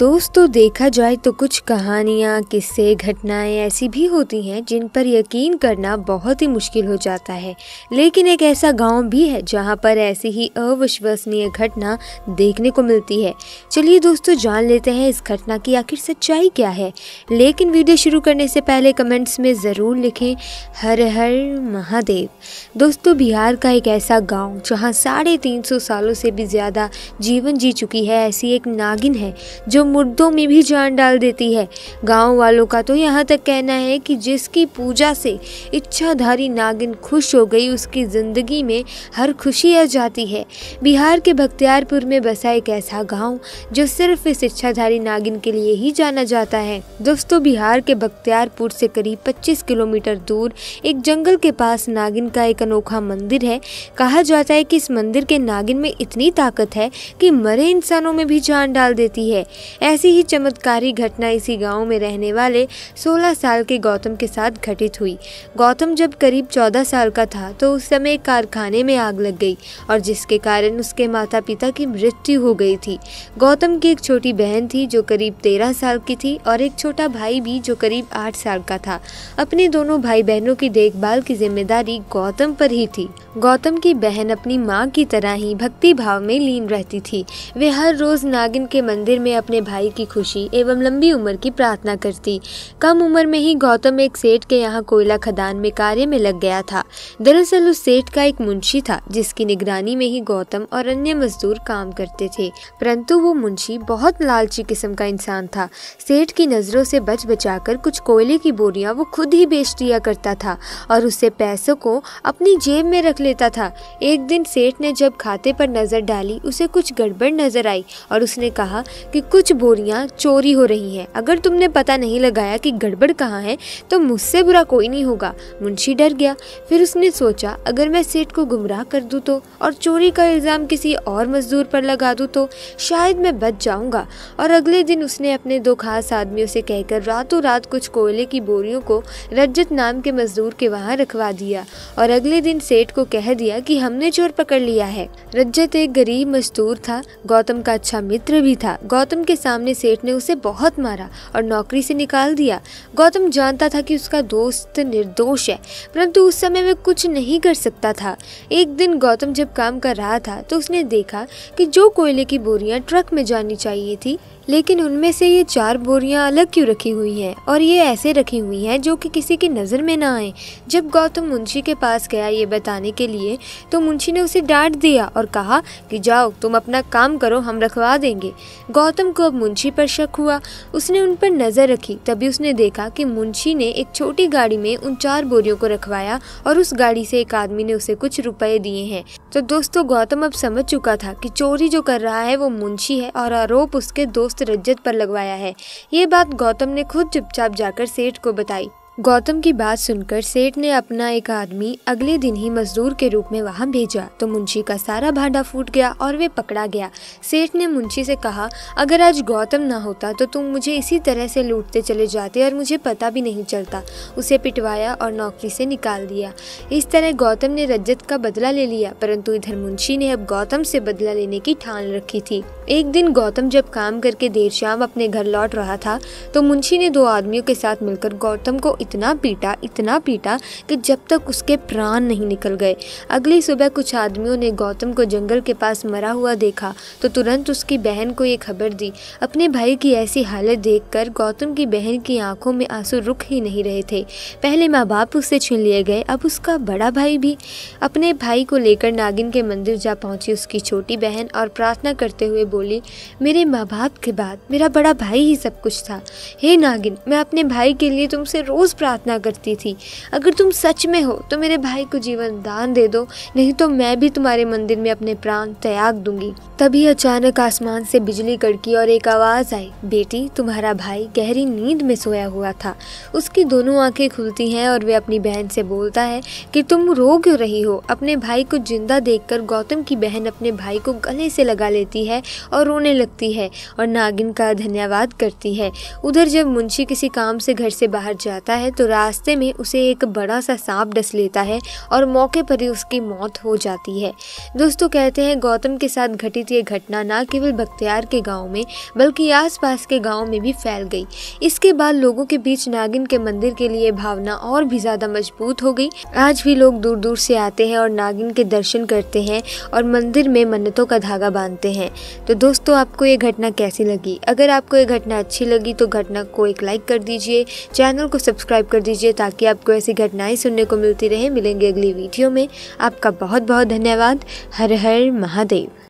दोस्तों देखा जाए तो कुछ कहानियाँ, किस्से, घटनाएं ऐसी भी होती हैं जिन पर यकीन करना बहुत ही मुश्किल हो जाता है। लेकिन एक ऐसा गांव भी है जहां पर ऐसी ही अविश्वसनीय घटना देखने को मिलती है। चलिए दोस्तों जान लेते हैं इस घटना की आखिर सच्चाई क्या है। लेकिन वीडियो शुरू करने से पहले कमेंट्स में ज़रूर लिखें हर हर महादेव। दोस्तों बिहार का एक ऐसा गाँव जहाँ 350 सालों से भी ज़्यादा जीवन जी चुकी है ऐसी एक नागिन है जो मुर्दों में भी जान डाल देती है। गांव वालों का तो यहाँ तक कहना है कि जिसकी पूजा से इच्छाधारी नागिन खुश हो गई उसकी जिंदगी में हर खुशी आ जाती है। बिहार के बख्तियारपुर में बसा एक ऐसा गांव जो सिर्फ इस इच्छाधारी नागिन के लिए ही जाना जाता है। दोस्तों बिहार के बख्तियारपुर से करीब 25 किलोमीटर दूर एक जंगल के पास नागिन का एक अनोखा मंदिर है। कहा जाता है कि इस मंदिर के नागिन में इतनी ताकत है कि मरे इंसानों में भी जान डाल देती है। ऐसी ही चमत्कारी घटना इसी गांव में रहने वाले 16 साल के गौतम के साथ घटित हुई। गौतम जब करीब 14 साल का था तो उस समय कारखाने में आग लग गई और जिसके कारण उसके माता पिता की मृत्यु हो गई थी। गौतम की एक छोटी बहन थी जो करीब 13 साल की थी और एक छोटा भाई भी जो करीब 8 साल का था। अपने दोनों भाई बहनों की देखभाल की जिम्मेदारी गौतम पर ही थी। गौतम की बहन अपनी माँ की तरह ही भक्ति भाव में लीन रहती थी। वे हर रोज नागिन के मंदिर में अपने भाई की खुशी एवं लंबी उम्र की प्रार्थना करती। कम उम्र में ही गौतम एक सेठ के यहाँ कोयला खदान में कार्य में लग गया था। दरअसल उस सेठ का एक मुंशी था जिसकी निगरानी में ही गौतम और अन्य मजदूर काम करते थे। परंतु वो मुंशी बहुत लालची किस्म का इंसान था। सेठ की नजरों से बच बचाकर कुछ कोयले की बोरियां वो खुद ही बेच दिया करता था और उससे पैसों को अपनी जेब में रख लेता था। एक दिन सेठ ने जब खाते पर नजर डाली उसे कुछ गड़बड़ नजर आई और उसने कहा कि कुछ बोरियां चोरी हो रही हैं। अगर तुमने पता नहीं लगाया कि गड़बड़ कहाँ है तो मुझसे बुरा कोई नहीं होगा। मुंशी डर गया। फिर उसने सोचा अगर मैं सेठ को गुमराह कर दूं तो और चोरी का इल्जाम किसी और मजदूर पर लगा दूं तो शायद मैं बच जाऊंगा। और अगले दिन उसने अपने 2 खास आदमियों से कहकर रातों रात कुछ कोयले की बोरियों को रज्जत नाम के मजदूर के वहाँ रखवा दिया और अगले दिन सेठ को कह दिया कि हमने चोर पकड़ लिया है। रज्जत एक गरीब मजदूर था, गौतम का अच्छा मित्र भी था। गौतम के सामने सेठ ने उसे बहुत मारा और नौकरी से निकाल दिया। गौतम जानता था कि उसका दोस्त निर्दोष है परंतु उस समय वह कुछ नहीं कर सकता था। एक दिन गौतम जब काम कर रहा था तो उसने देखा कि जो कोयले की बोरियां ट्रक में जानी चाहिए थी लेकिन उनमें से ये 4 बोरियां अलग क्यों रखी हुई हैं और ये ऐसे रखी हुई हैं जो कि किसी की नज़र में ना आए। जब गौतम मुंशी के पास गया ये बताने के लिए तो मुंशी ने उसे डांट दिया और कहा कि जाओ तुम अपना काम करो, हम रखवा देंगे। गौतम को अब मुंशी पर शक हुआ। उसने उन पर नज़र रखी। तभी उसने देखा कि मुंशी ने एक छोटी गाड़ी में उन 4 बोरियों को रखवाया और उस गाड़ी से एक आदमी ने उसे कुछ रुपए दिए हैं। तो दोस्तों गौतम अब समझ चुका था कि चोरी जो कर रहा है वो मुंशी है और आरोप उसके दोस्त रज्जत पर लगवाया है। ये बात गौतम ने खुद चुपचाप जाकर सेठ को बताई। गौतम की बात सुनकर सेठ ने अपना एक आदमी अगले दिन ही मजदूर के रूप में वहां भेजा तो मुंशी का सारा भांडा फूट गया और वे पकड़ा गया। सेठ ने मुंशी से कहा अगर आज गौतम ना होता तो तुम मुझे इसी तरह से लूटते चले जाते और मुझे पता भी नहीं चलता। उसे पिटवाया और नौकरी से निकाल दिया। इस तरह गौतम ने रज्जत का बदला ले लिया परंतु इधर मुंशी ने अब गौतम से बदला लेने की ठान रखी थी। एक दिन गौतम जब काम करके देर शाम अपने घर लौट रहा था तो मुंशी ने 2 आदमियों के साथ मिलकर गौतम को इतना पीटा कि जब तक उसके प्राण नहीं निकल गए। अगली सुबह कुछ आदमियों ने गौतम को जंगल के पास मरा हुआ देखा तो तुरंत उसकी बहन को ये खबर दी। अपने भाई की ऐसी हालत देखकर गौतम की बहन की आंखों में आंसू रुक ही नहीं रहे थे। पहले माँ बाप उससे छीन लिए गए, अब उसका बड़ा भाई भी। अपने भाई को लेकर नागिन के मंदिर जा पहुंची उसकी छोटी बहन और प्रार्थना करते हुए बोली मेरे माँ बाप के बाद मेरा बड़ा भाई ही सब कुछ था। हे नागिन, मैं अपने भाई के लिए तुमसे रोज प्रार्थना करती थी। अगर तुम सच में हो तो मेरे भाई को जीवन दान दे दो, नहीं तो मैं भी तुम्हारे मंदिर में अपने प्राण त्याग दूंगी। तभी अचानक आसमान से बिजली कड़की और एक आवाज आई, बेटी तुम्हारा भाई गहरी नींद में सोया हुआ था। उसकी दोनों आंखें खुलती हैं और वे अपनी बहन से बोलता है कि तुम रो क्यों रही हो। अपने भाई को जिंदा देखकर गौतम की बहन अपने भाई को गले से लगा लेती है और रोने लगती है और नागिन का धन्यवाद करती है। उधर जब मुंशी किसी काम से घर से बाहर जाता है तो रास्ते में उसे एक बड़ा सा सांप डस लेता है और मौके पर ही उसकी मौत हो जाती है। दोस्तों, कहते हैं गौतम के साथ घटित ये घटना न केवल बख्तियार के गांव में बल्कि आसपास के गांव में भी फैल गई। इसके बाद लोगों के बीच नागिन के मंदिर के लिए भावना और भी ज्यादा मजबूत हो गई। आज भी लोग दूर दूर से आते हैं और नागिन के दर्शन करते हैं और मंदिर में मन्नतों का धागा बांधते हैं। तो दोस्तों, आपको ये घटना कैसी लगी? अगर आपको ये घटना अच्छी लगी तो घटना को एक लाइक कर दीजिए, चैनल को सब्सक्राइब कर दीजिए ताकि आपको ऐसी घटनाएं सुनने को मिलती रहे। मिलेंगे अगली वीडियो में। आपका बहुत बहुत धन्यवाद। हर हर महादेव।